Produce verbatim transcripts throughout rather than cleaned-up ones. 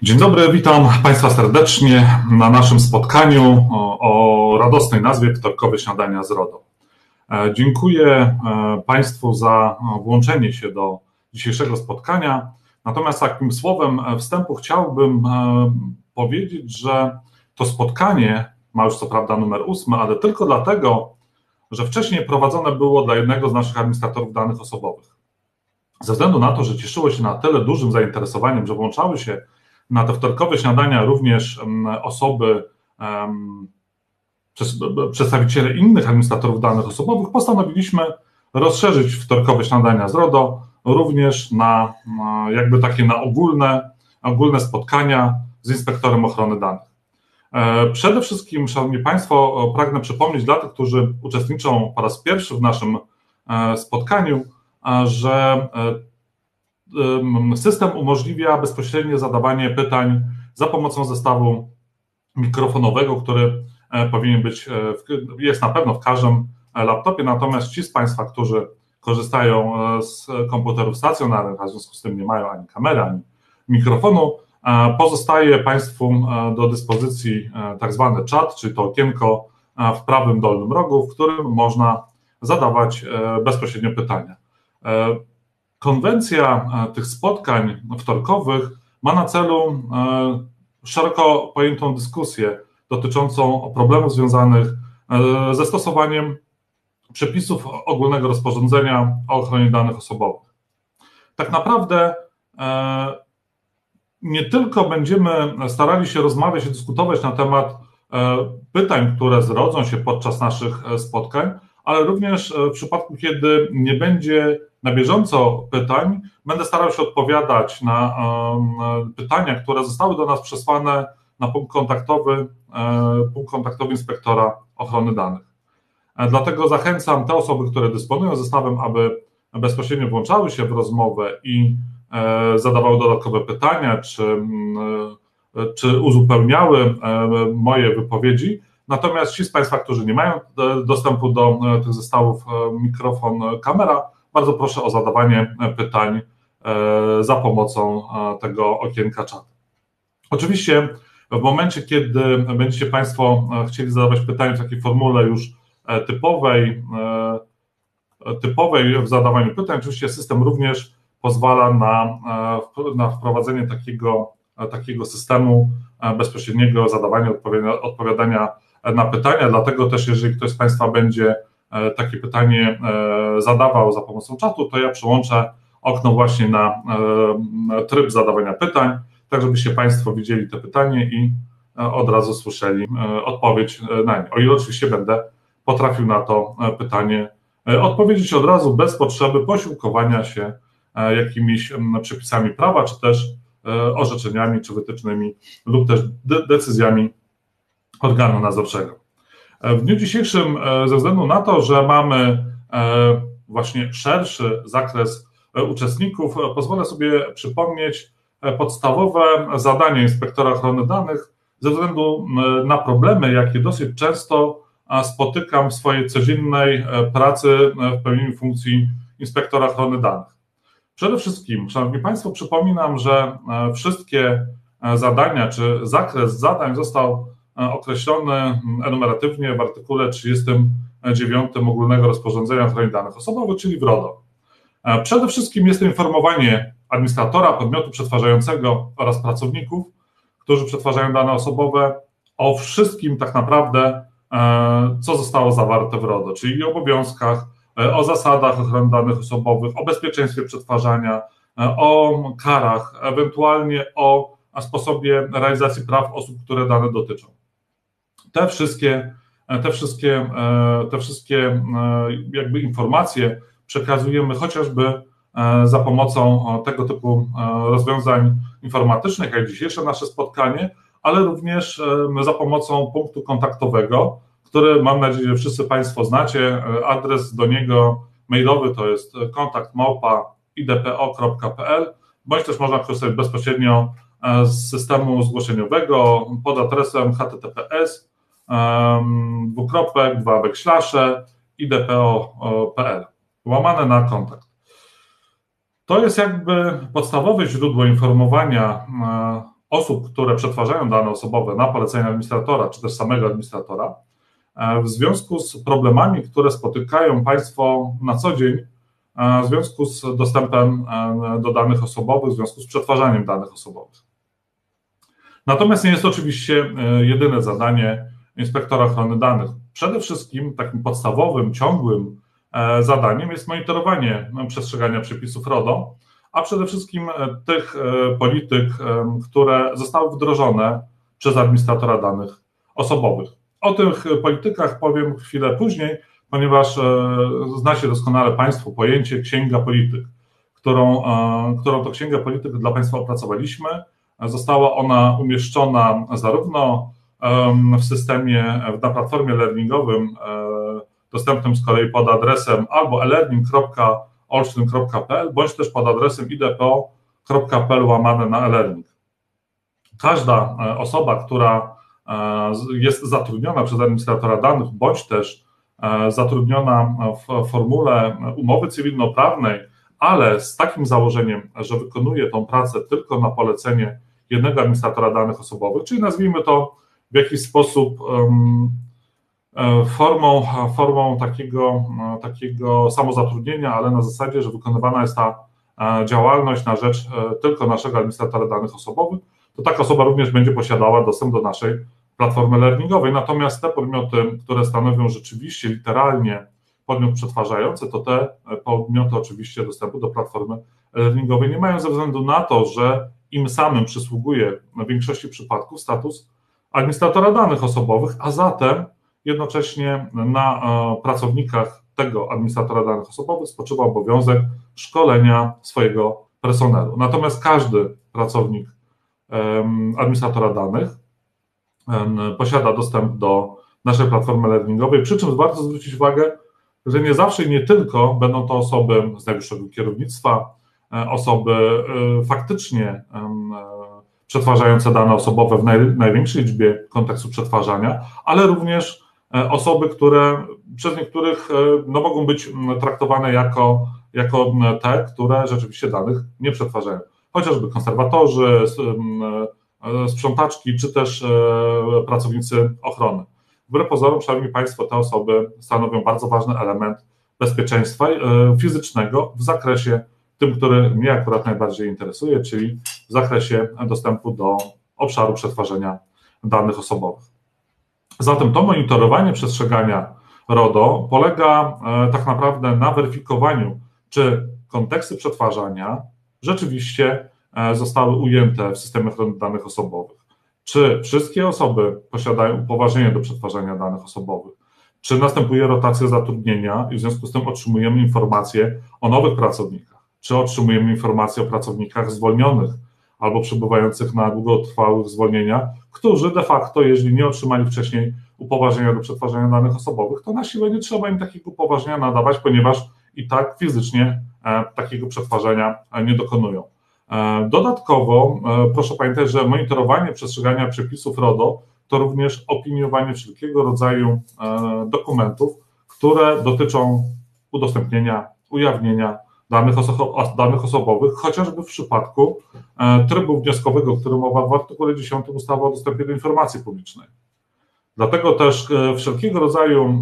Dzień dobry, witam Państwa serdecznie na naszym spotkaniu o, o radosnej nazwie Wtorkowe Śniadania z RODO. Dziękuję Państwu za włączenie się do dzisiejszego spotkania. Natomiast takim słowem wstępu chciałbym powiedzieć, że to spotkanie ma już co prawda numer ósmy, ale tylko dlatego, że wcześniej prowadzone było dla jednego z naszych administratorów danych osobowych. Ze względu na to, że cieszyło się na tyle dużym zainteresowaniem, że włączały się na te wtorkowe śniadania również osoby, przedstawiciele innych administratorów danych osobowych, postanowiliśmy rozszerzyć wtorkowe śniadania z RODO również na jakby takie na ogólne, ogólne spotkania z inspektorem ochrony danych. Przede wszystkim, Szanowni Państwo, pragnę przypomnieć dla tych, którzy uczestniczą po raz pierwszy w naszym spotkaniu, że system umożliwia bezpośrednie zadawanie pytań za pomocą zestawu mikrofonowego, który powinien być, jest na pewno w każdym laptopie, natomiast ci z Państwa, którzy korzystają z komputerów stacjonarnych, a w związku z tym nie mają ani kamery, ani mikrofonu, pozostaje Państwu do dyspozycji tak zwany czat, czyli to okienko w prawym dolnym rogu, w którym można zadawać bezpośrednio pytania. Konwencja tych spotkań wtorkowych ma na celu szeroko pojętą dyskusję dotyczącą problemów związanych ze stosowaniem przepisów ogólnego rozporządzenia o ochronie danych osobowych. Tak naprawdę nie tylko będziemy starali się rozmawiać i dyskutować na temat pytań, które zrodzą się podczas naszych spotkań, ale również w przypadku, kiedy nie będzie na bieżąco pytań, będę starał się odpowiadać na pytania, które zostały do nas przesłane na punkt kontaktowy, punkt kontaktowy inspektora ochrony danych. Dlatego zachęcam te osoby, które dysponują zestawem, aby bezpośrednio włączały się w rozmowę i zadawały dodatkowe pytania, czy, czy uzupełniały moje wypowiedzi. Natomiast ci z Państwa, którzy nie mają dostępu do tych zestawów mikrofon, kamera, bardzo proszę o zadawanie pytań za pomocą tego okienka czatu. Oczywiście w momencie, kiedy będziecie Państwo chcieli zadawać pytania w takiej formule już typowej, typowej w zadawaniu pytań, oczywiście system również pozwala na, na wprowadzenie takiego, takiego systemu bezpośredniego zadawania, odpowiadania na pytania, dlatego też jeżeli ktoś z Państwa będzie takie pytanie zadawał za pomocą czatu, to ja przełączę okno właśnie na tryb zadawania pytań, tak żebyście Państwo widzieli te pytanie i od razu słyszeli odpowiedź na nie. O ile oczywiście będę potrafił na to pytanie odpowiedzieć od razu, bez potrzeby posiłkowania się jakimiś przepisami prawa, czy też orzeczeniami, czy wytycznymi lub też decyzjami organu nadzorczego. W dniu dzisiejszym, ze względu na to, że mamy właśnie szerszy zakres uczestników, pozwolę sobie przypomnieć podstawowe zadania inspektora ochrony danych ze względu na problemy, jakie dosyć często spotykam w swojej codziennej pracy w pełnieniu funkcji inspektora ochrony danych. Przede wszystkim, Szanowni Państwo, przypominam, że wszystkie zadania czy zakres zadań został określony enumeratywnie w artykule trzydziestym dziewiątym Ogólnego Rozporządzenia o ochronie danych osobowych, czyli w RODO. Przede wszystkim jest to informowanie administratora, podmiotu przetwarzającego oraz pracowników, którzy przetwarzają dane osobowe, o wszystkim tak naprawdę, co zostało zawarte w RODO, czyli o obowiązkach, o zasadach ochrony danych osobowych, o bezpieczeństwie przetwarzania, o karach, ewentualnie o sposobie realizacji praw osób, które dane dotyczą. Te wszystkie, te wszystkie, te wszystkie jakby informacje przekazujemy chociażby za pomocą tego typu rozwiązań informatycznych, jak dzisiejsze nasze spotkanie, ale również za pomocą punktu kontaktowego, który mam nadzieję, że wszyscy Państwo znacie. Adres do niego mailowy to jest kontakt małpa i d p o kropka p l, bądź też można korzystać bezpośrednio z systemu zgłoszeniowego pod adresem h t t p s dwukropek dwa backslasze i d p o kropka p l łamane na kontakt. To jest jakby podstawowe źródło informowania osób, które przetwarzają dane osobowe na polecenie administratora, czy też samego administratora, w związku z problemami, które spotykają Państwo na co dzień, w związku z dostępem do danych osobowych, w związku z przetwarzaniem danych osobowych. Natomiast nie jest to oczywiście jedyne zadanie inspektora ochrony danych. Przede wszystkim takim podstawowym, ciągłym zadaniem jest monitorowanie przestrzegania przepisów RODO, a przede wszystkim tych polityk, które zostały wdrożone przez administratora danych osobowych. O tych politykach powiem chwilę później, ponieważ znacie doskonale Państwo pojęcie księga polityk, którą, którą to księgę polityk dla Państwa opracowaliśmy. Została ona umieszczona zarówno w systemie, na platformie learningowym, dostępnym z kolei pod adresem albo e-learning kropka olsztyn kropka p l, bądź też pod adresem i d p o kropka p l łamane na e-learning. Każda osoba, która jest zatrudniona przez administratora danych, bądź też zatrudniona w formule umowy cywilnoprawnej, ale z takim założeniem, że wykonuje tą pracę tylko na polecenie jednego administratora danych osobowych, czyli nazwijmy to w jakiś sposób formą, formą takiego, takiego samozatrudnienia, ale na zasadzie, że wykonywana jest ta działalność na rzecz tylko naszego administratora danych osobowych, to taka osoba również będzie posiadała dostęp do naszej platformy learningowej. Natomiast te podmioty, które stanowią rzeczywiście literalnie podmiot przetwarzający, to te podmioty oczywiście dostępu do platformy learningowej nie mają ze względu na to, że im samym przysługuje w większości przypadków status administratora danych osobowych, a zatem jednocześnie na pracownikach tego administratora danych osobowych spoczywa obowiązek szkolenia swojego personelu. Natomiast każdy pracownik administratora danych posiada dostęp do naszej platformy learningowej, przy czym warto zwrócić uwagę, że nie zawsze i nie tylko będą to osoby z najwyższego kierownictwa, osoby faktycznie przetwarzające dane osobowe w naj, największej liczbie kontekstu przetwarzania, ale również osoby, które przez niektórych no, mogą być traktowane jako, jako te, które rzeczywiście danych nie przetwarzają. Chociażby konserwatorzy, sprzątaczki, czy też pracownicy ochrony. Wbrew pozorom, szanowni Państwo, te osoby stanowią bardzo ważny element bezpieczeństwa fizycznego w zakresie tym, który mnie akurat najbardziej interesuje, czyli w zakresie dostępu do obszaru przetwarzania danych osobowych. Zatem to monitorowanie przestrzegania RODO polega tak naprawdę na weryfikowaniu, czy konteksty przetwarzania rzeczywiście zostały ujęte w systemie ochrony danych osobowych. Czy wszystkie osoby posiadają upoważnienie do przetwarzania danych osobowych? Czy następuje rotacja zatrudnienia i w związku z tym otrzymujemy informacje o nowych pracownikach? Czy otrzymujemy informacje o pracownikach zwolnionych albo przebywających na długotrwałych zwolnieniach, którzy de facto, jeżeli nie otrzymali wcześniej upoważnienia do przetwarzania danych osobowych, to na siłę nie trzeba im takiego upoważnienia nadawać, ponieważ i tak fizycznie takiego przetwarzania nie dokonują. Dodatkowo proszę pamiętać, że monitorowanie przestrzegania przepisów RODO to również opiniowanie wszelkiego rodzaju dokumentów, które dotyczą udostępnienia, ujawnienia danych, oso- danych osobowych, chociażby w przypadku trybu wnioskowego, o którym mowa w artykule dziesiątym ustawy o dostępie do informacji publicznej. Dlatego też wszelkiego rodzaju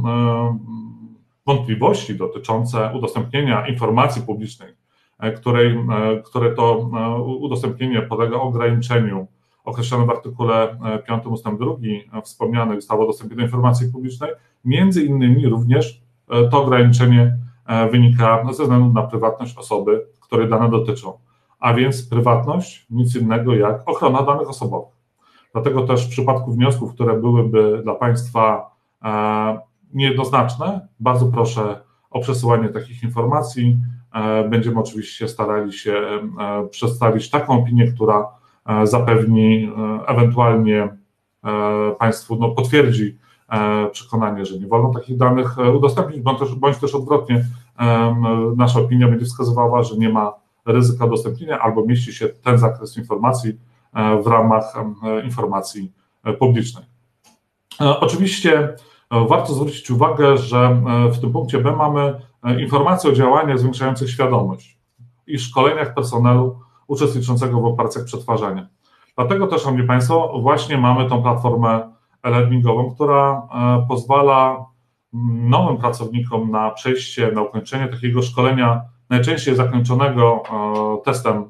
wątpliwości dotyczące udostępnienia informacji publicznej, której, które to udostępnienie podlega ograniczeniu określonym w artykule piątym ustęp drugi wspomnianej ustawy o dostępie do informacji publicznej, między innymi również to ograniczenie wynika ze względu na prywatność osoby, której dane dotyczą, a więc prywatność nic innego jak ochrona danych osobowych. Dlatego też w przypadku wniosków, które byłyby dla Państwa niejednoznaczne, bardzo proszę o przesyłanie takich informacji. Będziemy oczywiście starali się przedstawić taką opinię, która zapewni ewentualnie Państwu, no, potwierdzi przekonanie, że nie wolno takich danych udostępnić, bądź też, bądź też odwrotnie, nasza opinia będzie wskazywała, że nie ma ryzyka udostępnienia albo mieści się ten zakres informacji w ramach informacji publicznej. Oczywiście warto zwrócić uwagę, że w tym punkcie B mamy informacje o działaniach zwiększających świadomość i szkoleniach personelu uczestniczącego w operacjach przetwarzania. Dlatego też, szanowni Państwo, właśnie mamy tą platformę e-learningową, która pozwala nowym pracownikom na przejście, na ukończenie takiego szkolenia, najczęściej zakończonego testem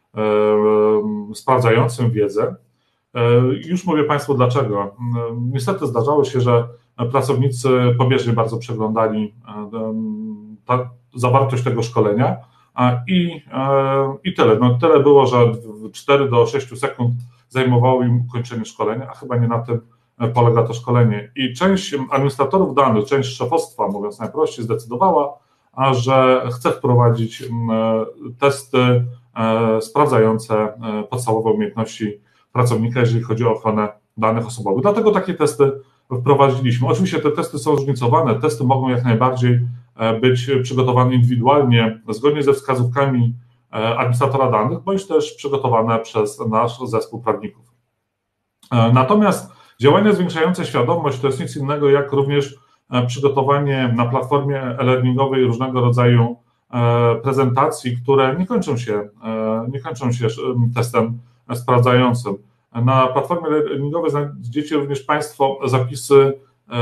sprawdzającym wiedzę. Już mówię Państwu dlaczego. Niestety zdarzało się, że pracownicy pobieżnie bardzo przeglądali ta, zawartość tego szkolenia i, i tyle. No, tyle było, że cztery do sześciu sekund zajmowało im ukończenie szkolenia, a chyba nie na tym polega to szkolenie. I część administratorów danych, część szefostwa, mówiąc najprościej, zdecydowała, a że chce wprowadzić testy sprawdzające podstawowe umiejętności pracownika, jeżeli chodzi o ochronę danych osobowych. Dlatego takie testy wprowadziliśmy. Oczywiście te testy są zróżnicowane, testy mogą jak najbardziej być przygotowane indywidualnie, zgodnie ze wskazówkami administratora danych, bądź też przygotowane przez nasz zespół prawników. Natomiast działania zwiększające świadomość to jest nic innego jak również przygotowanie na platformie e-learningowej różnego rodzaju prezentacji, które nie kończą się, nie kończą się testem sprawdzającym. Na platformie e-learningowej znajdziecie również Państwo zapisy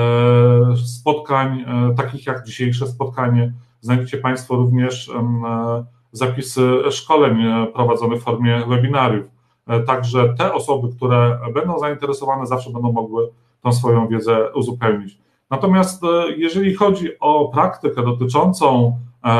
spotkań, takich jak dzisiejsze spotkanie. Znajdziecie Państwo również zapisy szkoleń prowadzonych w formie webinariów. Także te osoby, które będą zainteresowane, zawsze będą mogły tą swoją wiedzę uzupełnić. Natomiast jeżeli chodzi o praktykę dotyczącą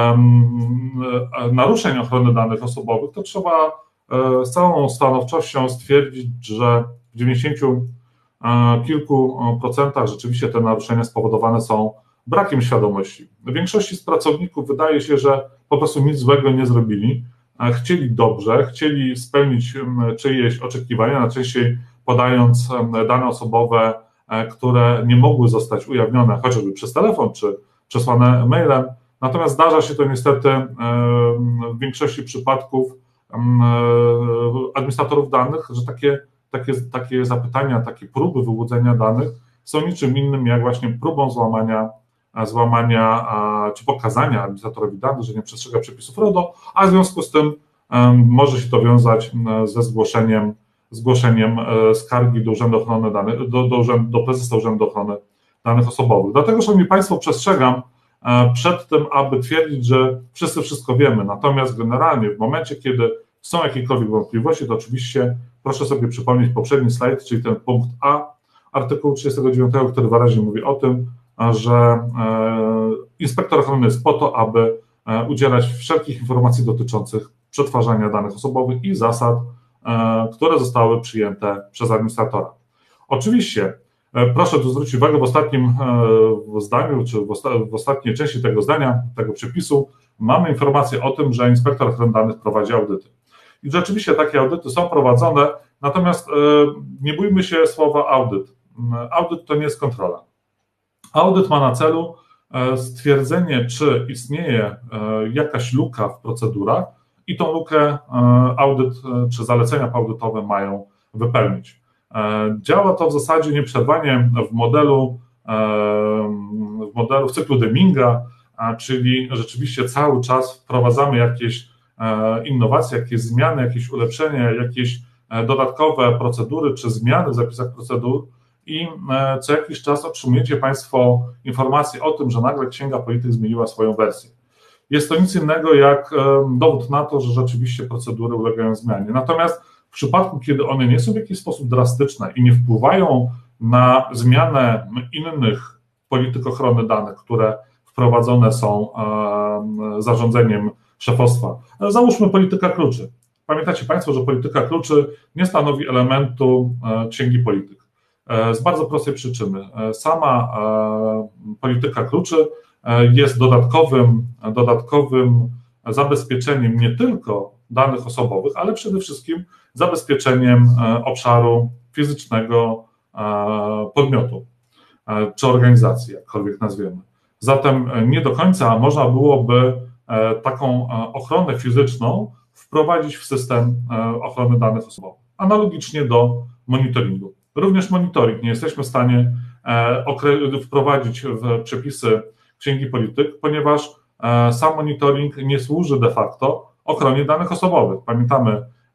naruszeń ochrony danych osobowych, to trzeba z całą stanowczością stwierdzić, że w dziewięćdziesięciu kilku procentach rzeczywiście te naruszenia spowodowane są brakiem świadomości. W większości z pracowników wydaje się, że po prostu nic złego nie zrobili, chcieli dobrze, chcieli spełnić czyjeś oczekiwania, najczęściej podając dane osobowe, które nie mogły zostać ujawnione chociażby przez telefon czy przesłane mailem. Natomiast zdarza się to niestety w większości przypadków administratorów danych, że takie, takie, takie zapytania, takie próby wyłudzenia danych są niczym innym jak właśnie próbą złamania, złamania czy pokazania administratorowi danych, że nie przestrzega przepisów RODO, a w związku z tym może się to wiązać ze zgłoszeniem, zgłoszeniem skargi do Urzędu Ochrony Danych, do, do, urzędu, do prezesa Urzędu Ochrony Danych Osobowych. Dlatego, szanowni Państwo, przestrzegam przed tym, aby twierdzić, że wszyscy wszystko wiemy. Natomiast generalnie w momencie, kiedy są jakiekolwiek wątpliwości, to oczywiście proszę sobie przypomnieć poprzedni slajd, czyli ten punkt A artykułu trzydziestego dziewiątego, który wyraźnie mówi o tym, że inspektor ochrony jest po to, aby udzielać wszelkich informacji dotyczących przetwarzania danych osobowych i zasad, które zostały przyjęte przez administratora. Oczywiście proszę tu zwrócić uwagę, w ostatnim zdaniu, czy w, osta w ostatniej części tego zdania, tego przepisu, mamy informację o tym, że inspektor ochrony danych prowadzi audyty. I rzeczywiście takie audyty są prowadzone, natomiast nie bójmy się słowa audyt. Audyt to nie jest kontrola. Audyt ma na celu stwierdzenie, czy istnieje jakaś luka w procedurach i tą lukę audyt czy zalecenia audytowe mają wypełnić. Działa to w zasadzie nieprzerwanie w modelu, w modelu w cyklu Deminga, czyli rzeczywiście cały czas wprowadzamy jakieś innowacje, jakieś zmiany, jakieś ulepszenia, jakieś dodatkowe procedury czy zmiany w zapisach procedur i co jakiś czas otrzymujecie Państwo informacje o tym, że nagle Księga Polityk zmieniła swoją wersję. Jest to nic innego jak dowód na to, że rzeczywiście procedury ulegają zmianie. Natomiast w przypadku, kiedy one nie są w jakiś sposób drastyczne i nie wpływają na zmianę innych polityk ochrony danych, które wprowadzone są zarządzeniem szefostwa. Załóżmy polityka kluczy. Pamiętacie Państwo, że polityka kluczy nie stanowi elementu Księgi Polityk. Z bardzo prostej przyczyny. Sama polityka kluczy jest dodatkowym, dodatkowym zabezpieczeniem nie tylko danych osobowych, ale przede wszystkim zabezpieczeniem obszaru fizycznego podmiotu czy organizacji, jakkolwiek nazwiemy. Zatem nie do końca można byłoby taką ochronę fizyczną wprowadzić w system ochrony danych osobowych, analogicznie do monitoringu. Również monitoring nie jesteśmy w stanie wprowadzić w przepisy Księgi Polityk, ponieważ sam monitoring nie służy de facto ochronie danych osobowych. Pamiętamy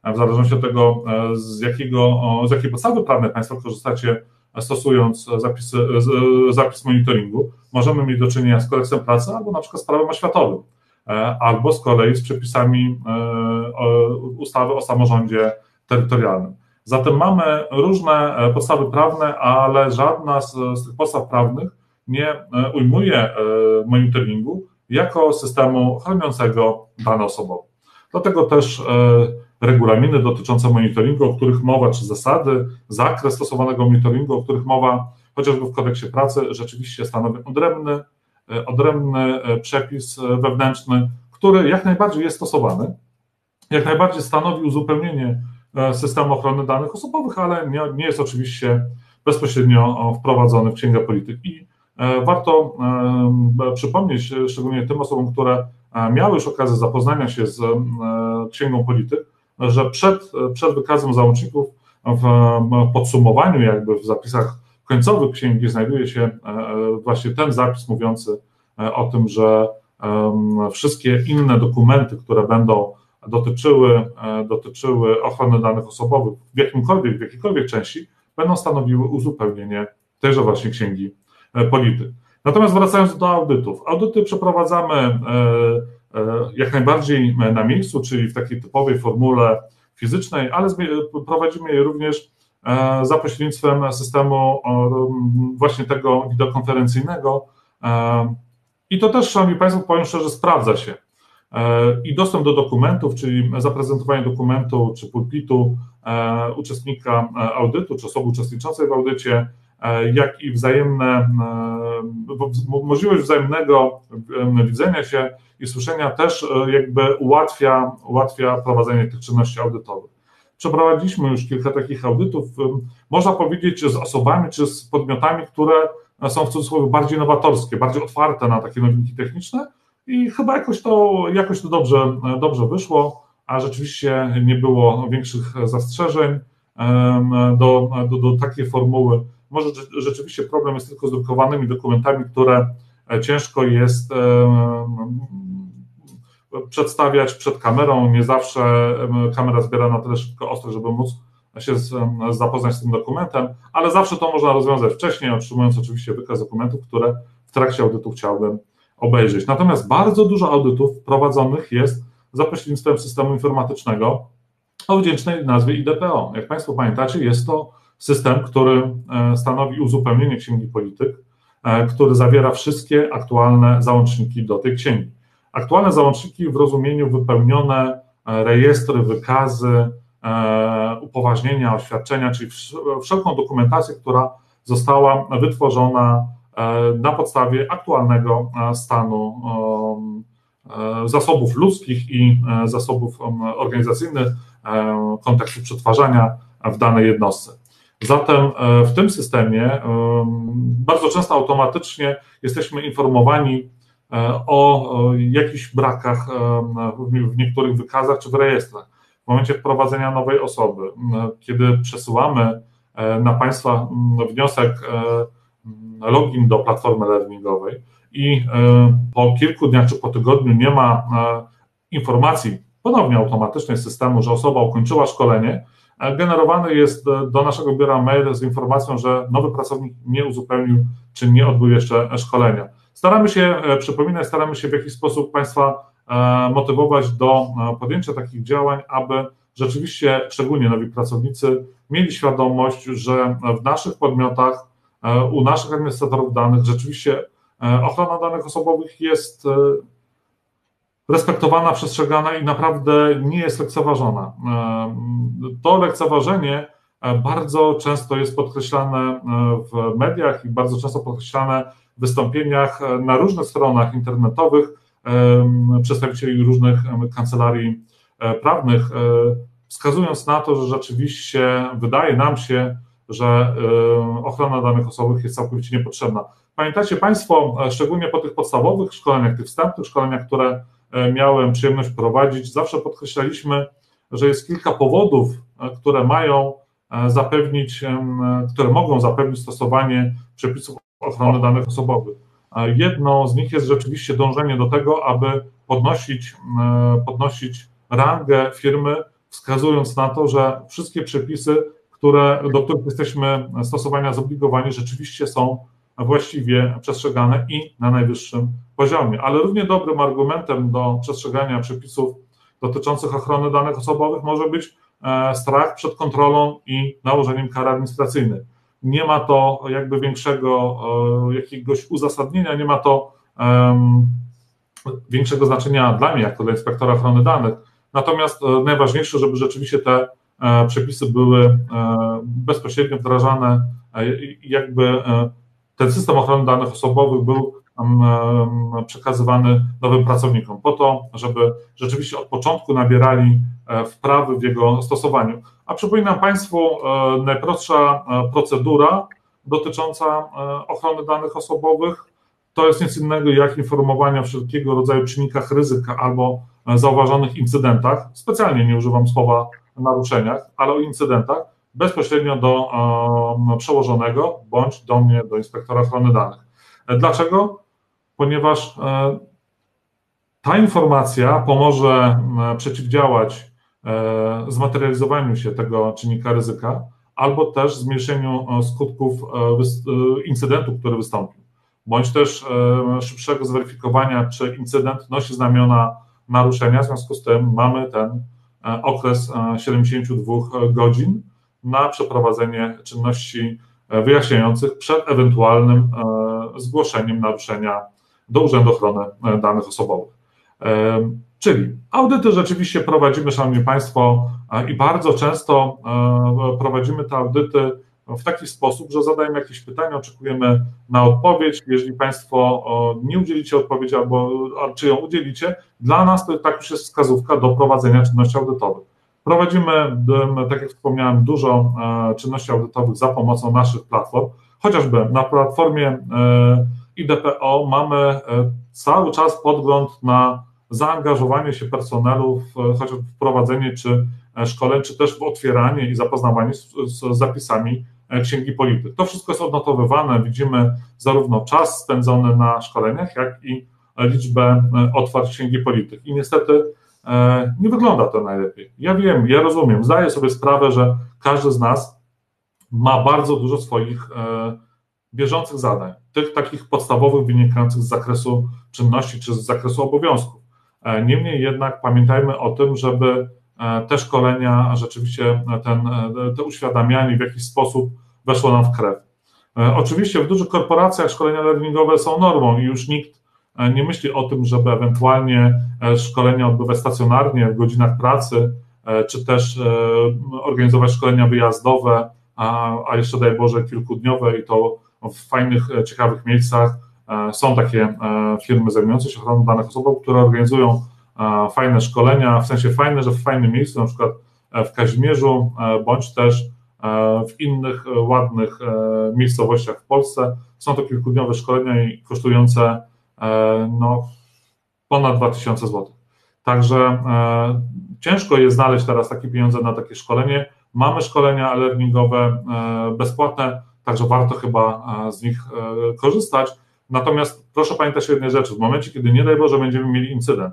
w zależności od tego, z, jakiego, z jakiej podstawy prawnej Państwo korzystacie, stosując zapisy, zapis monitoringu, możemy mieć do czynienia z kodeksem pracy albo na przykład z prawem oświatowym, albo z kolei z przepisami ustawy o samorządzie terytorialnym. Zatem mamy różne podstawy prawne, ale żadna z, z tych podstaw prawnych nie ujmuje monitoringu jako systemu chroniącego dane osobowe. Dlatego też regulaminy dotyczące monitoringu, o których mowa, czy zasady, zakres stosowanego monitoringu, o których mowa chociażby w kodeksie pracy, rzeczywiście stanowi odrębny, odrębny przepis wewnętrzny, który jak najbardziej jest stosowany, jak najbardziej stanowi uzupełnienie systemu ochrony danych osobowych, ale nie, nie jest oczywiście bezpośrednio wprowadzony w Księgę Polityki. Warto przypomnieć, szczególnie tym osobom, które miały już okazję zapoznania się z Księgą Polityk, że przed, przed wykazem załączników w podsumowaniu, jakby w zapisach końcowych księgi znajduje się właśnie ten zapis mówiący o tym, że wszystkie inne dokumenty, które będą dotyczyły, dotyczyły ochrony danych osobowych w jakimkolwiek, w jakiejkolwiek części, będą stanowiły uzupełnienie tejże właśnie Księgi Polityk. Natomiast wracając do audytów. Audyty przeprowadzamy jak najbardziej na miejscu, czyli w takiej typowej formule fizycznej, ale prowadzimy je również za pośrednictwem systemu właśnie tego wideokonferencyjnego i to też, szanowni Państwo, powiem szczerze, sprawdza się. I dostęp do dokumentów, czyli zaprezentowanie dokumentu czy pulpitu uczestnika audytu, czy osoby uczestniczącej w audycie, jak i wzajemne, możliwość wzajemnego widzenia się i słyszenia też jakby ułatwia, ułatwia prowadzenie tych czynności audytowych. Przeprowadziliśmy już kilka takich audytów, można powiedzieć, z osobami czy z podmiotami, które są w cudzysłowie bardziej nowatorskie, bardziej otwarte na takie nowinki techniczne i chyba jakoś to, jakoś to dobrze, dobrze wyszło, a rzeczywiście nie było większych zastrzeżeń do, do, do takiej formuły. Może rzeczywiście problem jest tylko z drukowanymi dokumentami, które ciężko jest przedstawiać przed kamerą. Nie zawsze kamera zbiera na tyle szybko ostrość, żeby móc się zapoznać z tym dokumentem, ale zawsze to można rozwiązać wcześniej, otrzymując oczywiście wykaz dokumentów, które w trakcie audytu chciałbym obejrzeć. Natomiast bardzo dużo audytów prowadzonych jest za pośrednictwem systemu informatycznego o wdzięcznej nazwie I D P O. Jak Państwo pamiętacie, jest to system, który stanowi uzupełnienie Księgi Polityk, który zawiera wszystkie aktualne załączniki do tej księgi. Aktualne załączniki w rozumieniu wypełnione rejestry, wykazy, upoważnienia, oświadczenia, czyli wszelką dokumentację, która została wytworzona na podstawie aktualnego stanu zasobów ludzkich i zasobów organizacyjnych, kontekstu przetwarzania w danej jednostce. Zatem w tym systemie bardzo często automatycznie jesteśmy informowani o jakichś brakach w niektórych wykazach czy w rejestrach. W momencie wprowadzenia nowej osoby, kiedy przesyłamy na Państwa wniosek login do platformy learningowej i po kilku dniach czy po tygodniu nie ma informacji ponownie automatycznej z systemu, że osoba ukończyła szkolenie, generowany jest do naszego biura mail z informacją, że nowy pracownik nie uzupełnił czy nie odbył jeszcze szkolenia. Staramy się przypominać, staramy się w jakiś sposób Państwa motywować do podjęcia takich działań, aby rzeczywiście, szczególnie nowi pracownicy, mieli świadomość, że w naszych podmiotach, u naszych administratorów danych rzeczywiście ochrona danych osobowych jest respektowana, przestrzegana i naprawdę nie jest lekceważona. To lekceważenie bardzo często jest podkreślane w mediach i bardzo często podkreślane w wystąpieniach na różnych stronach internetowych przedstawicieli różnych kancelarii prawnych, wskazując na to, że rzeczywiście wydaje nam się, że ochrona danych osobowych jest całkowicie niepotrzebna. Pamiętacie Państwo, szczególnie po tych podstawowych szkoleniach, tych wstępnych szkoleniach, które miałem przyjemność prowadzić, zawsze podkreślaliśmy, że jest kilka powodów, które mają zapewnić, które mogą zapewnić stosowanie przepisów ochrony danych osobowych. Jedną z nich jest rzeczywiście dążenie do tego, aby podnosić, podnosić rangę firmy w wskazując na to, że wszystkie przepisy, które, do których jesteśmy stosowania zobligowani, rzeczywiście są właściwie przestrzegane i na najwyższym poziomie. Ale równie dobrym argumentem do przestrzegania przepisów dotyczących ochrony danych osobowych może być strach przed kontrolą i nałożeniem kar administracyjnych. Nie ma to jakby większego jakiegoś uzasadnienia, nie ma to um, większego znaczenia dla mnie, jako dla inspektora ochrony danych. Natomiast najważniejsze, żeby rzeczywiście te przepisy były bezpośrednio wdrażane, jakby ten system ochrony danych osobowych był przekazywany nowym pracownikom po to, żeby rzeczywiście od początku nabierali wprawy w jego stosowaniu. A przypominam Państwu, najprostsza procedura dotycząca ochrony danych osobowych to jest nic innego jak informowanie o wszelkiego rodzaju czynnikach ryzyka albo zauważonych incydentach, specjalnie nie używam słowa naruszeniach, ale o incydentach, bezpośrednio do przełożonego bądź do mnie, do inspektora ochrony danych. Dlaczego? Ponieważ ta informacja pomoże przeciwdziałać zmaterializowaniu się tego czynnika ryzyka albo też zmniejszeniu skutków incydentu, który wystąpił, bądź też szybszego zweryfikowania, czy incydent nosi znamiona naruszenia. W związku z tym mamy ten okres siedemdziesięciu dwóch godzin na przeprowadzenie czynności wyjaśniających przed ewentualnym zgłoszeniem naruszenia do Urzędu Ochrony Danych Osobowych. Czyli audyty rzeczywiście prowadzimy, Szanowni Państwo, i bardzo często prowadzimy te audyty w taki sposób, że zadajemy jakieś pytania, oczekujemy na odpowiedź. Jeżeli Państwo nie udzielicie odpowiedzi albo czy ją udzielicie, dla nas to tak już jest wskazówka do prowadzenia czynności audytowych. Prowadzimy, tak jak wspomniałem, dużo czynności audytowych za pomocą naszych platform, chociażby na platformie I D P O mamy cały czas podgląd na zaangażowanie się personelu w chociażby w prowadzenie czy szkoleń, czy też w otwieranie i zapoznawanie z, z zapisami Księgi Polityk. To wszystko jest odnotowywane, widzimy zarówno czas spędzony na szkoleniach, jak i liczbę otwarć Księgi Polityk. I niestety nie wygląda to najlepiej. Ja wiem, ja rozumiem, zdaję sobie sprawę, że każdy z nas ma bardzo dużo swoich bieżących zadań, tych takich podstawowych, wynikających z zakresu czynności czy z zakresu obowiązków. Niemniej jednak pamiętajmy o tym, żeby te szkolenia, rzeczywiście ten, te uświadamianie w jakiś sposób weszło nam w krew. Oczywiście w dużych korporacjach szkolenia learningowe są normą i już nikt nie myśli o tym, żeby ewentualnie szkolenia odbywać stacjonarnie w godzinach pracy, czy też organizować szkolenia wyjazdowe, a, a jeszcze daj Boże kilkudniowe i to w fajnych, ciekawych miejscach. Są takie firmy zajmujące się ochroną danych osobowych, które organizują fajne szkolenia, w sensie fajne, że w fajnym miejscu, na przykład w Kazimierzu, bądź też w innych ładnych miejscowościach w Polsce. Są to kilkudniowe szkolenia i kosztujące no, ponad dwa tysiące złotych. Także ciężko jest znaleźć teraz takie pieniądze na takie szkolenie. Mamy szkolenia learningowe bezpłatne, także warto chyba z nich korzystać. Natomiast proszę pamiętać o jednej rzeczy, w momencie, kiedy nie daj Boże będziemy mieli incydent,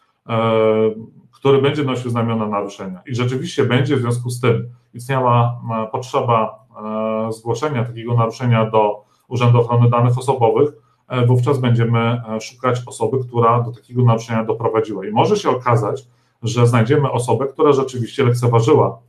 który będzie nosił znamiona naruszenia i rzeczywiście będzie w związku z tym istniała potrzeba zgłoszenia takiego naruszenia do Urzędu Ochrony Danych Osobowych, wówczas będziemy szukać osoby, która do takiego naruszenia doprowadziła. I może się okazać, że znajdziemy osobę, która rzeczywiście lekceważyła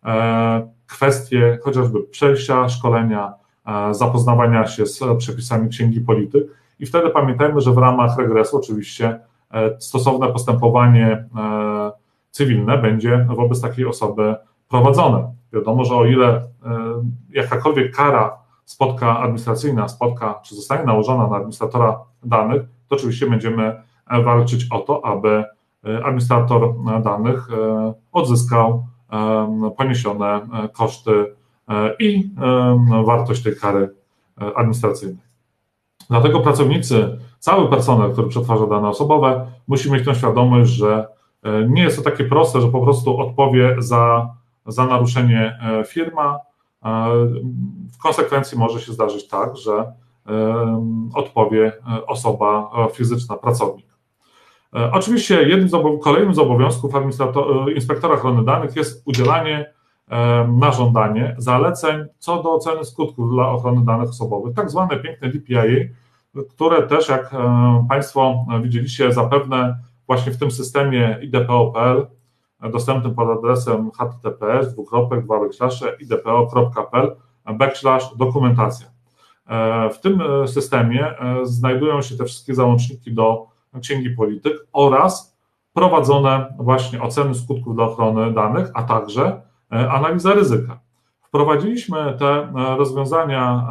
kwestie chociażby przejścia szkolenia, zapoznawania się z przepisami Księgi Polityk i wtedy pamiętajmy, że w ramach regresu oczywiście stosowne postępowanie cywilne będzie wobec takiej osoby prowadzone. Wiadomo, że o ile jakakolwiek kara spotka administracyjna, spotka czy zostanie nałożona na administratora danych, to oczywiście będziemy walczyć o to, aby administrator danych odzyskał poniesione koszty i wartość tej kary administracyjnej. Dlatego pracownicy, cały personel, który przetwarza dane osobowe, musi mieć tą świadomość, że nie jest to takie proste, że po prostu odpowie za, za naruszenie firma. W konsekwencji może się zdarzyć tak, że odpowie osoba fizyczna, pracownik. Oczywiście jednym z obow- kolejnym z obowiązków inspektora ochrony danych jest udzielanie na żądanie zaleceń co do oceny skutków dla ochrony danych osobowych, tak zwane piękne D P I A, które też, jak Państwo widzieliście zapewne właśnie w tym systemie I D P O kropka P L, dostępnym pod adresem h t t p s dwukropek dwa backslash i d p o kropka p l backslash dokumentacja. W tym systemie znajdują się te wszystkie załączniki do Księgi Polityk oraz prowadzone właśnie oceny skutków dla ochrony danych, a także analiza ryzyka. Wprowadziliśmy te rozwiązania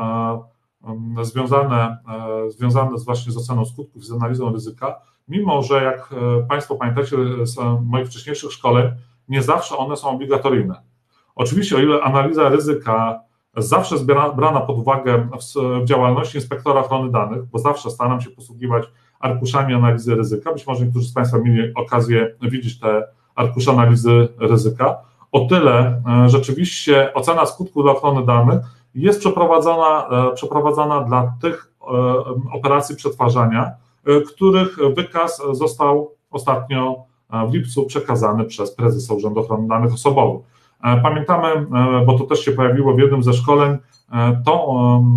związane, związane właśnie z oceną skutków i z analizą ryzyka, mimo że, jak Państwo pamiętacie z moich wcześniejszych szkoleń, nie zawsze one są obligatoryjne. Oczywiście, o ile analiza ryzyka zawsze jest brana pod uwagę w działalności inspektora ochrony danych, bo zawsze staram się posługiwać arkuszami analizy ryzyka, być może niektórzy z Państwa mieli okazję widzieć te arkusze analizy ryzyka, o tyle rzeczywiście ocena skutków dla ochrony danych jest przeprowadzana, przeprowadzana dla tych operacji przetwarzania, których wykaz został ostatnio w lipcu przekazany przez prezesa Urzędu Ochrony Danych Osobowych. Pamiętamy, bo to też się pojawiło w jednym ze szkoleń, tą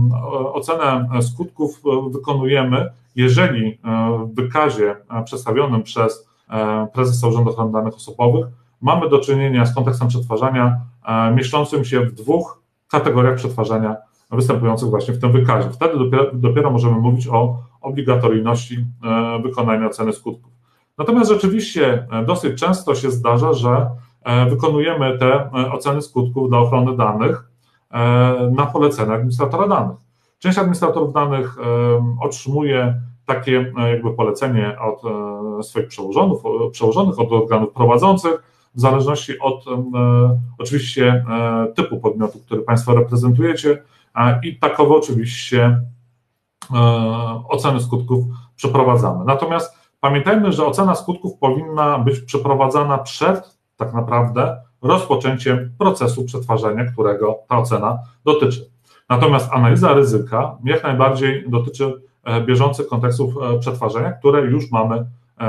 ocenę skutków wykonujemy, jeżeli w wykazie przedstawionym przez prezesa Urzędu Ochrony Danych Osobowych mamy do czynienia z kontekstem przetwarzania mieszczącym się w dwóch kategoriach przetwarzania występujących właśnie w tym wykazie. Wtedy dopiero, dopiero możemy mówić o obligatoryjności wykonania oceny skutków. Natomiast rzeczywiście dosyć często się zdarza, że wykonujemy te oceny skutków dla ochrony danych na polecenie administratora danych. Część administratorów danych otrzymuje takie jakby polecenie od swoich przełożonych, przełożonych od organów prowadzących, w zależności od oczywiście typu podmiotu, który Państwo reprezentujecie, i takowo oczywiście oceny skutków przeprowadzamy. Natomiast pamiętajmy, że ocena skutków powinna być przeprowadzana przed tak naprawdę rozpoczęciem procesu przetwarzania, którego ta ocena dotyczy. Natomiast analiza ryzyka jak najbardziej dotyczy bieżących kontekstów przetwarzania, które już mamy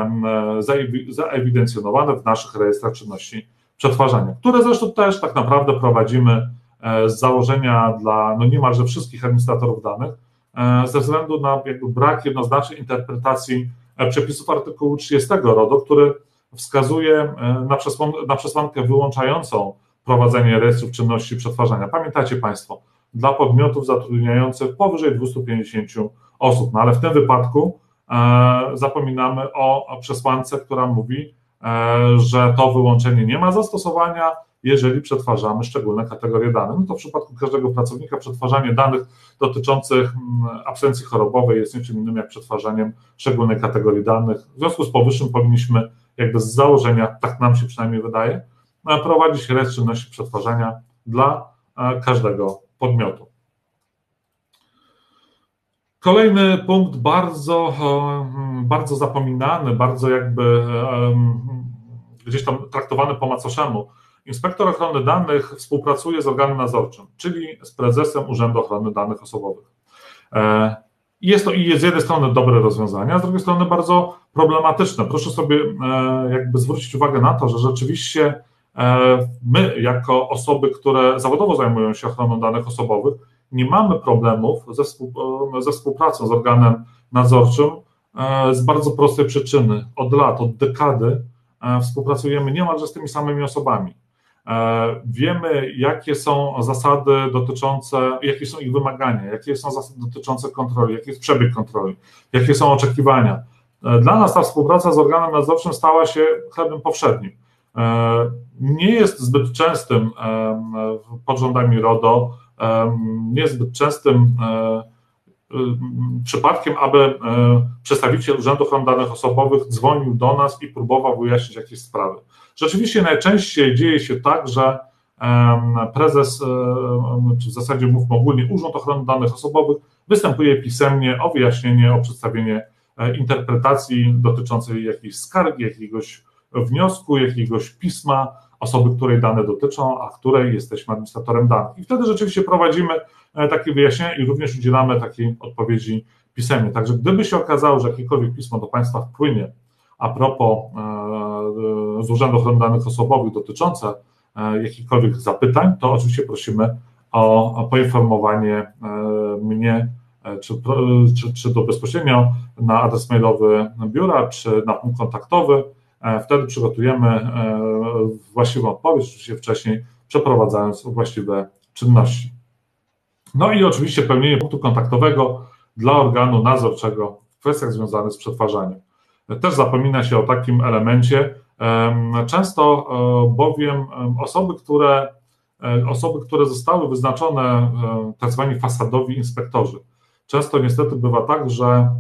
zaewidencjonowane w naszych rejestrach czynności przetwarzania, które zresztą też tak naprawdę prowadzimy z założenia dla no niemalże wszystkich administratorów danych, ze względu na jakby brak jednoznacznej interpretacji przepisów artykułu trzydziestego RODO, który wskazuje na, przesłan na przesłankę wyłączającą prowadzenie rejestrów czynności przetwarzania. Pamiętacie Państwo, dla podmiotów zatrudniających powyżej dwustu pięćdziesięciu osób, no ale w tym wypadku e, zapominamy o, o przesłance, która mówi, e, że to wyłączenie nie ma zastosowania, jeżeli przetwarzamy szczególne kategorie danych. No to w przypadku każdego pracownika przetwarzanie danych dotyczących absencji chorobowej jest niczym innym jak przetwarzaniem szczególnej kategorii danych. W związku z powyższym powinniśmy jakby z założenia, tak nam się przynajmniej wydaje, prowadzić rejestr czynności przetwarzania dla każdego podmiotu. Kolejny punkt bardzo, bardzo zapominany, bardzo jakby gdzieś tam traktowany po macoszemu. Inspektor ochrony danych współpracuje z organem nadzorczym, czyli z prezesem Urzędu Ochrony Danych Osobowych. Jest to i z jednej strony dobre rozwiązanie, a z drugiej strony bardzo problematyczne. Proszę sobie jakby zwrócić uwagę na to, że rzeczywiście my, jako osoby, które zawodowo zajmują się ochroną danych osobowych, nie mamy problemów ze, współ, ze współpracą z organem nadzorczym z bardzo prostej przyczyny. Od lat, od dekady współpracujemy niemalże z tymi samymi osobami. Wiemy, jakie są zasady dotyczące, jakie są ich wymagania, jakie są zasady dotyczące kontroli, jaki jest przebieg kontroli, jakie są oczekiwania. Dla nas ta współpraca z organem nadzorczym stała się chlebem powszednim. Nie jest zbyt częstym pod rządami RODO, nie jest zbyt częstym przypadkiem, aby przedstawiciel Urzędu Ochrony Danych Osobowych dzwonił do nas i próbował wyjaśnić jakieś sprawy. Rzeczywiście najczęściej dzieje się tak, że prezes, czy w zasadzie mówmy ogólnie Urząd Ochrony Danych Osobowych występuje pisemnie o wyjaśnienie, o przedstawienie interpretacji dotyczącej jakiejś skargi, jakiegoś wniosku, jakiegoś pisma osoby, której dane dotyczą, a której jesteśmy administratorem danych. I wtedy rzeczywiście prowadzimy takie wyjaśnienia i również udzielamy takiej odpowiedzi pisemnie. Także gdyby się okazało, że jakiekolwiek pismo do Państwa wpłynie a propos z Urzędu Ochrony Danych Osobowych dotyczące jakichkolwiek zapytań, to oczywiście prosimy o, o poinformowanie mnie, czy, czy, czy to bezpośrednio na adres mailowy biura, czy na punkt kontaktowy. Wtedy przygotujemy właściwą odpowiedź, oczywiście wcześniej przeprowadzając właściwe czynności. No i oczywiście pełnienie punktu kontaktowego dla organu nadzorczego w kwestiach związanych z przetwarzaniem. Też zapomina się o takim elemencie, często bowiem osoby, które, osoby, które zostały wyznaczone, tak zwani fasadowi inspektorzy. Często niestety bywa tak, że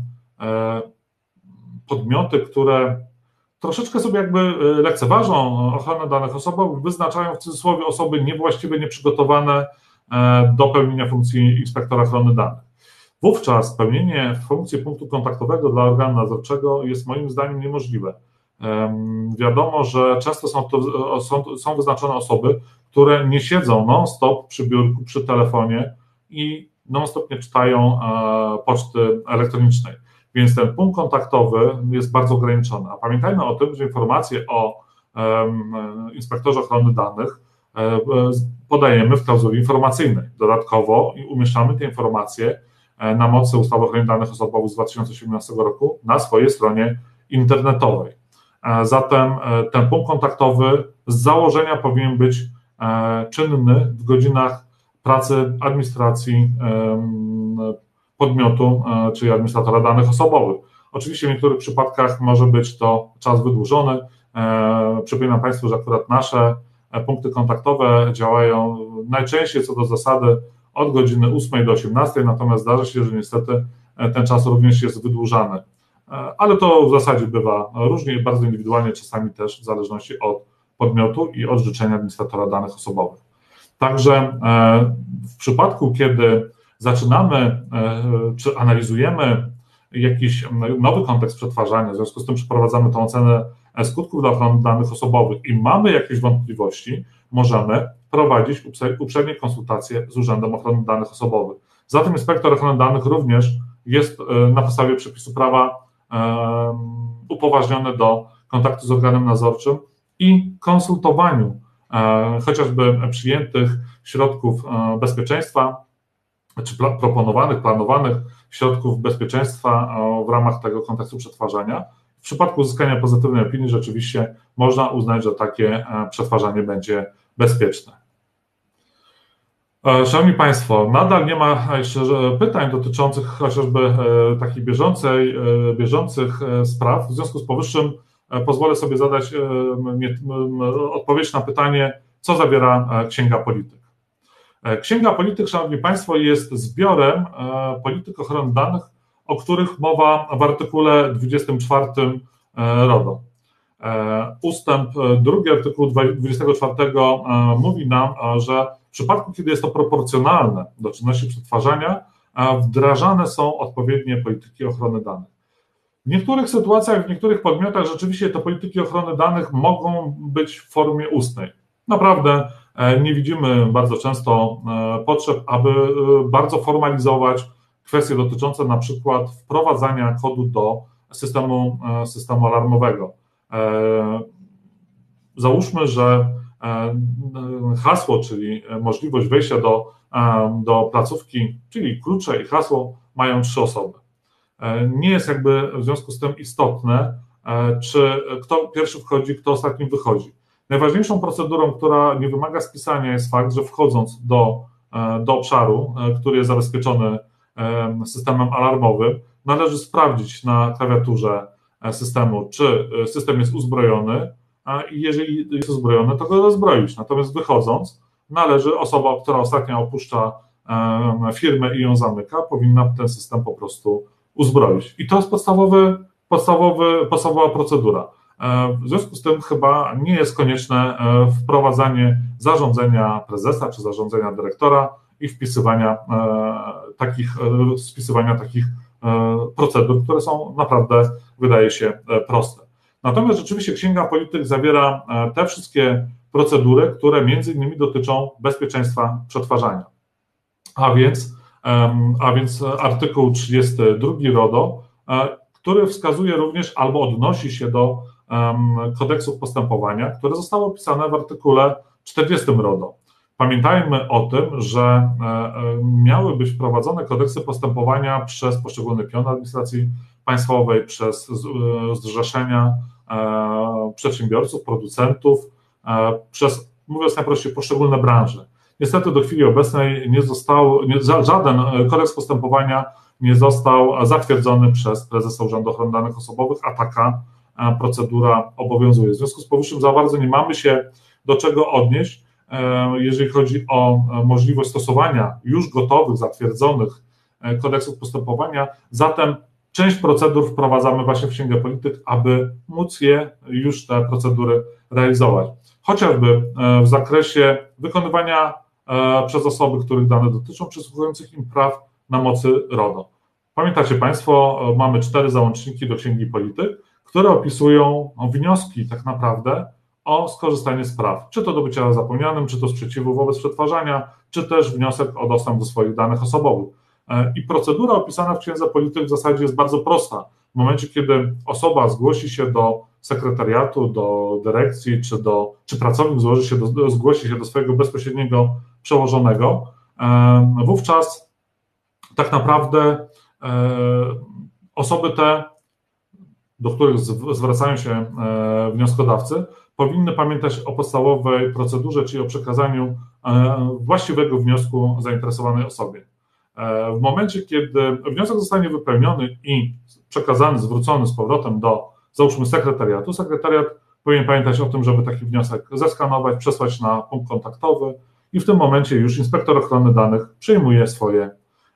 podmioty, które troszeczkę sobie jakby lekceważą ochronę danych osobowych, wyznaczają w cudzysłowie osoby niewłaściwe, nieprzygotowane do pełnienia funkcji inspektora ochrony danych. Wówczas pełnienie funkcji punktu kontaktowego dla organu nadzorczego jest moim zdaniem niemożliwe. Wiadomo, że często są, to, są, są wyznaczone osoby, które nie siedzą non-stop przy biurku, przy telefonie i non-stop nie czytają poczty elektronicznej. Więc ten punkt kontaktowy jest bardzo ograniczony. A pamiętajmy o tym, że informacje o inspektorze ochrony danych podajemy w klauzuli informacyjnej. Dodatkowo umieszczamy te informacje na mocy ustawy o ochronie danych osobowych z dwa tysiące osiemnastego roku na swojej stronie internetowej. Zatem ten punkt kontaktowy z założenia powinien być czynny w godzinach pracy administracji podmiotu, czyli administratora danych osobowych. Oczywiście w niektórych przypadkach może być to czas wydłużony. Przypominam Państwu, że akurat nasze punkty kontaktowe działają najczęściej co do zasady od godziny ósmej do osiemnastej, natomiast zdarza się, że niestety ten czas również jest wydłużany. Ale to w zasadzie bywa różnie i bardzo indywidualnie, czasami też w zależności od podmiotu i od życzenia administratora danych osobowych. Także w przypadku, kiedy zaczynamy czy analizujemy jakiś nowy kontekst przetwarzania, w związku z tym przeprowadzamy tą ocenę skutków dla ochrony danych osobowych i mamy jakieś wątpliwości, możemy prowadzić uprzednie konsultacje z Urzędem Ochrony Danych Osobowych. Zatem inspektor ochrony danych również jest na podstawie przepisu prawa upoważniony do kontaktu z organem nadzorczym i konsultowaniu chociażby przyjętych środków bezpieczeństwa, czy proponowanych, planowanych środków bezpieczeństwa w ramach tego kontekstu przetwarzania. W przypadku uzyskania pozytywnej opinii rzeczywiście można uznać, że takie przetwarzanie będzie bezpieczne. Szanowni Państwo, nadal nie ma jeszcze pytań dotyczących chociażby takich bieżącej, bieżących spraw. W związku z powyższym pozwolę sobie zadać odpowiedź na pytanie, co zawiera Księga Polityk. Księga Polityk, Szanowni Państwo, jest zbiorem polityk ochrony danych, o których mowa w artykule dwudziestym czwartym RODO. Ustęp drugi artykułu dwudziestego czwartego mówi nam, że w przypadku, kiedy jest to proporcjonalne do czynności przetwarzania, wdrażane są odpowiednie polityki ochrony danych. W niektórych sytuacjach, w niektórych podmiotach rzeczywiście te polityki ochrony danych mogą być w formie ustnej. Naprawdę nie widzimy bardzo często potrzeb, aby bardzo formalizować kwestie dotyczące na przykład wprowadzania kodu do systemu, systemu alarmowego. Załóżmy, że hasło, czyli możliwość wejścia do, do placówki, czyli klucze i hasło mają trzy osoby. Nie jest jakby w związku z tym istotne, czy kto pierwszy wchodzi, kto ostatni wychodzi. Najważniejszą procedurą, która nie wymaga spisania, jest fakt, że wchodząc do, do obszaru, który jest zabezpieczony systemem alarmowym, należy sprawdzić na klawiaturze systemu, czy system jest uzbrojony, i jeżeli jest uzbrojony, to go rozbroić. Natomiast wychodząc, należy osoba, która ostatnio opuszcza firmę i ją zamyka, powinna ten system po prostu uzbroić. I to jest podstawowy, podstawowy, podstawowa procedura. W związku z tym chyba nie jest konieczne wprowadzanie zarządzenia prezesa czy zarządzenia dyrektora i wpisywania takich, spisywania takich procedur, które są naprawdę, wydaje się, proste. Natomiast rzeczywiście Księga Polityk zawiera te wszystkie procedury, które między innymi dotyczą bezpieczeństwa przetwarzania. A więc, a więc artykuł trzydziesty drugi RODO, który wskazuje również albo odnosi się do kodeksów postępowania, które zostały opisane w artykule czterdziestym RODO. Pamiętajmy o tym, że miały być wprowadzone kodeksy postępowania przez poszczególne piony administracji państwowej, przez zrzeszenia przedsiębiorców, producentów, przez, mówiąc najprościej, poszczególne branże. Niestety do chwili obecnej nie został, nie, żaden kodeks postępowania nie został zatwierdzony przez prezesa Urzędu Ochrony Danych Osobowych, a taka procedura obowiązuje. W związku z powyższym za bardzo nie mamy się do czego odnieść, jeżeli chodzi o możliwość stosowania już gotowych, zatwierdzonych kodeksów postępowania. Zatem część procedur wprowadzamy właśnie w Księgę Polityk, aby móc je już te procedury realizować. Chociażby w zakresie wykonywania przez osoby, których dane dotyczą, przysługujących im praw na mocy RODO. Pamiętacie Państwo, mamy cztery załączniki do Księgi Polityk, które opisują wnioski tak naprawdę o skorzystanie z praw, czy to do bycia zapomnianym, czy to sprzeciwu wobec przetwarzania, czy też wniosek o dostęp do swoich danych osobowych. I procedura opisana w Księdze Polityk w zasadzie jest bardzo prosta. W momencie, kiedy osoba zgłosi się do sekretariatu, do dyrekcji, czy, do, czy pracownik złoży się do, zgłosi się do swojego bezpośredniego przełożonego, wówczas tak naprawdę osoby te, do których zwracają się wnioskodawcy, powinny pamiętać o podstawowej procedurze, czyli o przekazaniu właściwego wniosku zainteresowanej osobie. W momencie, kiedy wniosek zostanie wypełniony i przekazany, zwrócony z powrotem do, załóżmy, sekretariatu, sekretariat powinien pamiętać o tym, żeby taki wniosek zeskanować, przesłać na punkt kontaktowy i w tym momencie już inspektor ochrony danych przyjmuje swoje,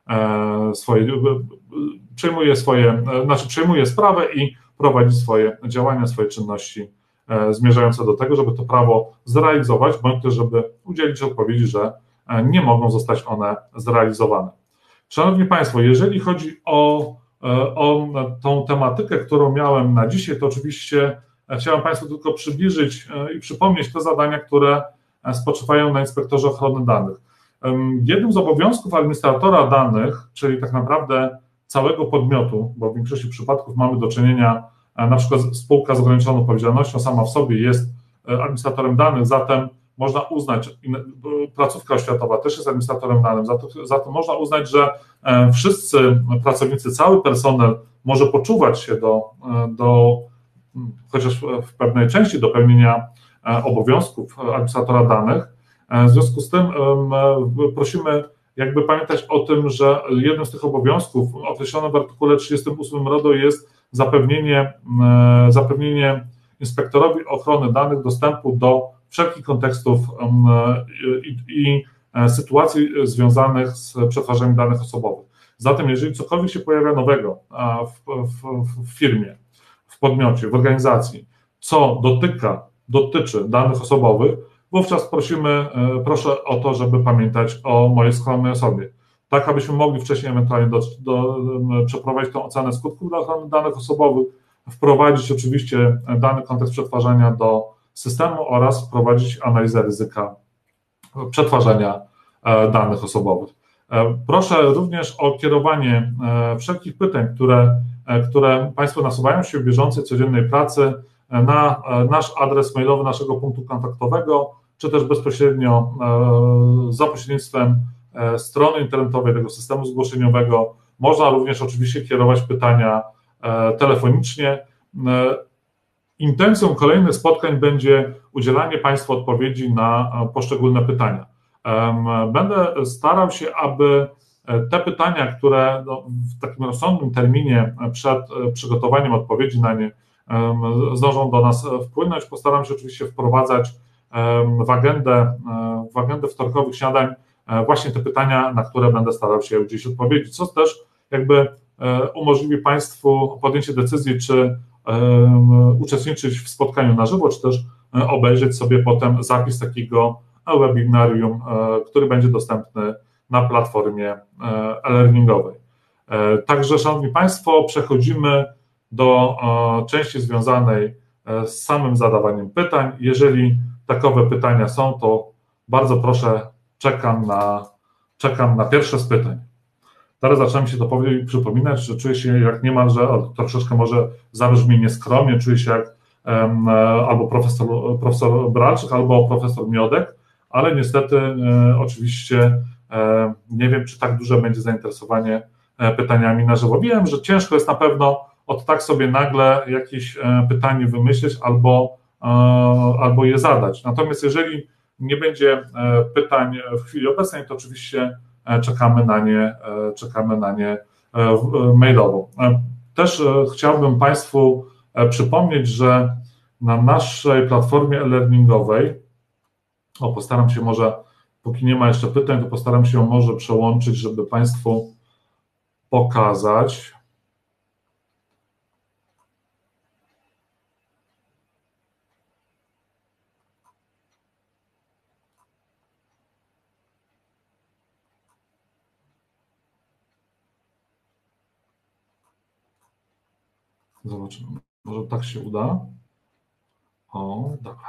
swoje, przyjmuje swoje, znaczy przyjmuje sprawę i prowadzi swoje działania, swoje czynności zmierzające do tego, żeby to prawo zrealizować, bądź też żeby udzielić odpowiedzi, że nie mogą zostać one zrealizowane. Szanowni Państwo, jeżeli chodzi o, o tą tematykę, którą miałem na dzisiaj, to oczywiście chciałem Państwu tylko przybliżyć i przypomnieć te zadania, które spoczywają na inspektorze ochrony danych. Jednym z obowiązków administratora danych, czyli tak naprawdę całego podmiotu, bo w większości przypadków mamy do czynienia, na przykład spółka z ograniczoną odpowiedzialnością sama w sobie jest administratorem danych, zatem można uznać, placówka oświatowa też jest administratorem danych, zatem można uznać, że wszyscy pracownicy, cały personel może poczuwać się do, do chociaż w pewnej części do pełnienia obowiązków administratora danych. W związku z tym prosimy jakby pamiętać o tym, że jednym z tych obowiązków określonym w artykule trzydziestym ósmym RODO jest zapewnienie, zapewnienie inspektorowi ochrony danych dostępu do wszelkich kontekstów i, i sytuacji związanych z przetwarzaniem danych osobowych. Zatem jeżeli cokolwiek się pojawia nowego w, w, w firmie, w podmiocie, w organizacji, co dotyka, dotyczy danych osobowych, wówczas prosimy, proszę o to, żeby pamiętać o mojej skromnej osobie, tak abyśmy mogli wcześniej ewentualnie do, do, przeprowadzić tę ocenę skutków dla ochrony danych osobowych, wprowadzić oczywiście dany kontekst przetwarzania do systemu oraz wprowadzić analizę ryzyka przetwarzania danych osobowych. Proszę również o kierowanie wszelkich pytań, które, które Państwo nasuwają się w bieżącej, codziennej pracy na nasz adres mailowy naszego punktu kontaktowego, czy też bezpośrednio za pośrednictwem strony internetowej tego systemu zgłoszeniowego. Można również oczywiście kierować pytania telefonicznie. Intencją kolejnych spotkań będzie udzielanie Państwu odpowiedzi na poszczególne pytania. Będę starał się, aby te pytania, które no, w takim rozsądnym terminie przed przygotowaniem odpowiedzi na nie zdążą do nas wpłynąć, postaram się oczywiście wprowadzać w agendę, w agendę wtorkowych śniadań właśnie te pytania, na które będę starał się udzielić odpowiedzi, co też jakby umożliwi Państwu podjęcie decyzji, czy uczestniczyć w spotkaniu na żywo, czy też obejrzeć sobie potem zapis takiego webinarium, który będzie dostępny na platformie e-learningowej. Także, Szanowni Państwo, przechodzimy do części związanej z samym zadawaniem pytań. Jeżeli takowe pytania są, to bardzo proszę, czekam na, czekam na pierwsze z pytań. Teraz zaczyna mi się to powoli przypominać, że czuję się jak niemalże, troszeczkę może zabrzmi nieskromnie, czuję się jak um, albo profesor, profesor Bralczyk, albo profesor Miodek, ale niestety e, oczywiście e, nie wiem, czy tak duże będzie zainteresowanie e, pytaniami na żywo. Wiem, że ciężko jest na pewno od tak sobie nagle jakieś e, pytanie wymyśleć albo, e, albo je zadać. Natomiast jeżeli nie będzie e, pytań w chwili obecnej, to oczywiście czekamy na nie, czekamy na nie mailowo. Też chciałbym Państwu przypomnieć, że na naszej platformie e-learningowej, o postaram się może, póki nie ma jeszcze pytań, to postaram się ją może przełączyć, żeby Państwu pokazać. Zobaczymy, może tak się uda. O, dobra.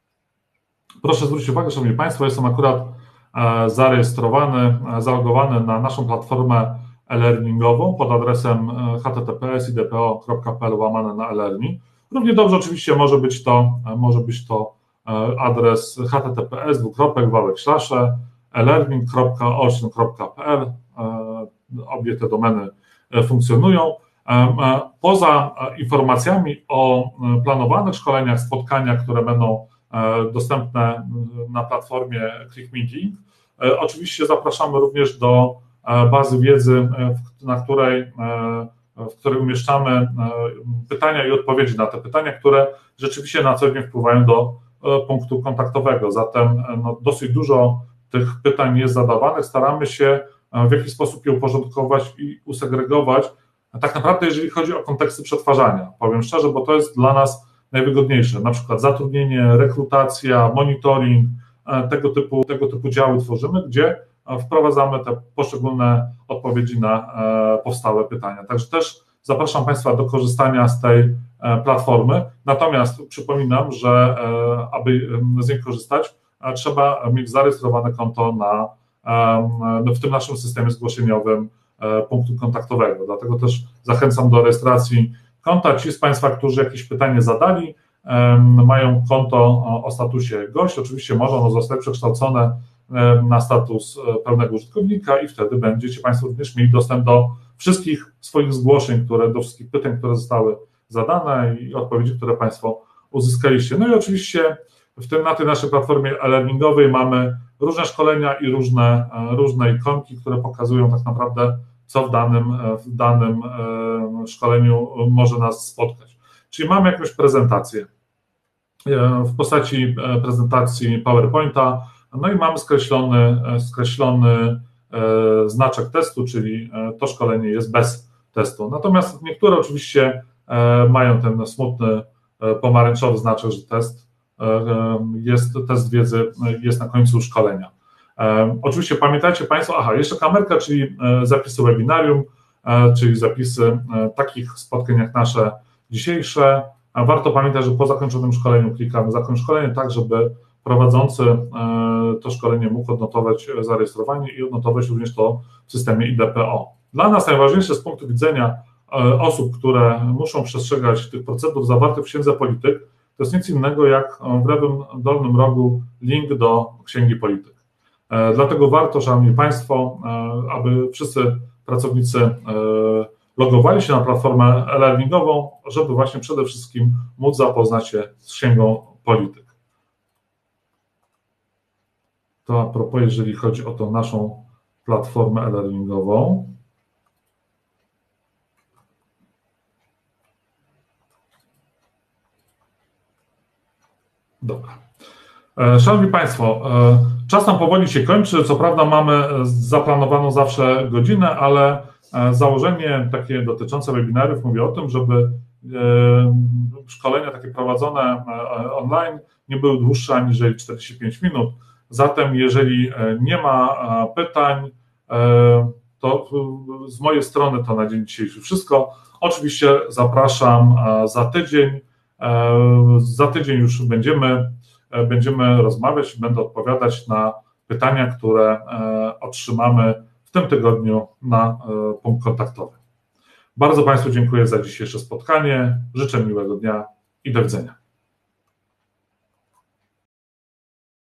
Proszę zwrócić uwagę, szanowni Państwo, jestem akurat zarejestrowany, zalogowany na naszą platformę e-learningową pod adresem h t t p s i d p o kropka p l łamane na e-learning. Równie dobrze oczywiście może być to, może być to adres h t t p s dwukropek wałek slasze e-learning kropka olsztyn kropka p l. Obie te domeny funkcjonują. Poza informacjami o planowanych szkoleniach, spotkaniach, które będą dostępne na platformie ClickMeeting, oczywiście zapraszamy również do bazy wiedzy, na której, w której umieszczamy pytania i odpowiedzi na te pytania, które rzeczywiście na co dzień wpływają do punktu kontaktowego. Zatem no, dosyć dużo tych pytań jest zadawanych. Staramy się w jakiś sposób je uporządkować i usegregować. Tak naprawdę, jeżeli chodzi o konteksty przetwarzania, powiem szczerze, bo to jest dla nas najwygodniejsze, na przykład zatrudnienie, rekrutacja, monitoring, tego typu, tego typu działy tworzymy, gdzie wprowadzamy te poszczególne odpowiedzi na powstałe pytania. Także też zapraszam Państwa do korzystania z tej platformy, natomiast przypominam, że aby z niej korzystać, trzeba mieć zarejestrowane konto na, w tym naszym systemie zgłoszeniowym punktu kontaktowego, dlatego też zachęcam do rejestracji konta. Ci z Państwa, którzy jakieś pytanie zadali, mają konto o statusie gość, oczywiście może ono zostać przekształcone na status pełnego użytkownika i wtedy będziecie Państwo również mieli dostęp do wszystkich swoich zgłoszeń, które, do wszystkich pytań, które zostały zadane i odpowiedzi, które Państwo uzyskaliście. No i oczywiście w tym, na tej naszej platformie e-learningowej mamy różne szkolenia i różne, różne ikonki, które pokazują tak naprawdę, co w danym, w danym szkoleniu może nas spotkać. Czyli mamy jakąś prezentację w postaci prezentacji PowerPointa, no i mamy skreślony, skreślony znaczek testu, czyli to szkolenie jest bez testu. Natomiast niektóre oczywiście mają ten smutny pomarańczowy znaczek, że test jest, test wiedzy jest na końcu szkolenia. Oczywiście pamiętajcie Państwo, aha, jeszcze kamerka, czyli zapisy webinarium, czyli zapisy takich spotkań jak nasze dzisiejsze. Warto pamiętać, że po zakończonym szkoleniu klikamy zakończ szkolenie, tak żeby prowadzący to szkolenie mógł odnotować zarejestrowanie i odnotować również to w systemie I D P O. Dla nas najważniejsze z punktu widzenia osób, które muszą przestrzegać tych procedur zawartych w Księdze Polityk, to jest nic innego jak w lewym dolnym rogu link do Księgi Polityk. Dlatego warto, szanowni Państwo, aby wszyscy pracownicy logowali się na platformę e-learningową, żeby właśnie przede wszystkim móc zapoznać się z Księgą Polityk. To a propos, jeżeli chodzi o tą naszą platformę e-learningową. Dobra. Szanowni Państwo, czas nam powoli się kończy. Co prawda mamy zaplanowaną zawsze godzinę, ale założenie takie dotyczące webinariów mówi o tym, żeby szkolenia takie prowadzone online nie były dłuższe aniżeli czterdzieści pięć minut. Zatem jeżeli nie ma pytań, to z mojej strony to na dzień dzisiejszy wszystko. Oczywiście zapraszam za tydzień. Za tydzień już będziemy, będziemy rozmawiać, będę odpowiadać na pytania, które otrzymamy w tym tygodniu na punkt kontaktowy. Bardzo Państwu dziękuję za dzisiejsze spotkanie, życzę miłego dnia i do widzenia.